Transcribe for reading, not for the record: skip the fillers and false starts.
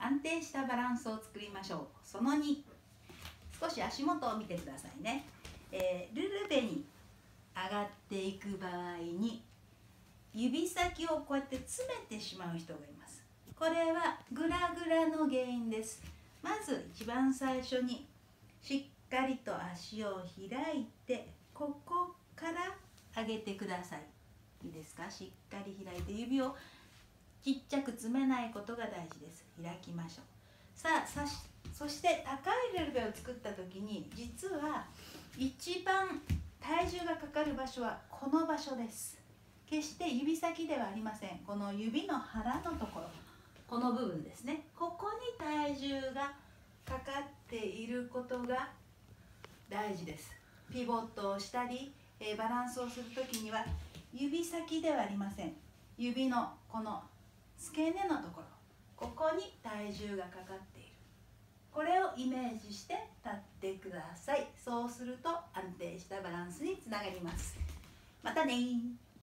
安定したバランスを作りましょう。その2、少し足元を見てくださいね。ルルベに上がっていく場合に指先をこうやって詰めてしまう人がいます。これはグラグラの原因です。まず一番最初にしっかりと足を開いて、ここから上げてください。いいですか？しっかり開いて、指をちっちゃく詰めないことが大事です。開きましょう。さあ、そして高いルルベを作った時に、実は一番体重がかかる場所はこの場所です。決して指先ではありません。この指の腹のところ、この部分ですね。ここに体重がかかっていることが大事です。ピボットをしたり、バランスをする時には指先ではありません。指のこの付け根のところ、ここに体重がかかっている。これをイメージして立ってください。そうすると安定したバランスにつながります。またね。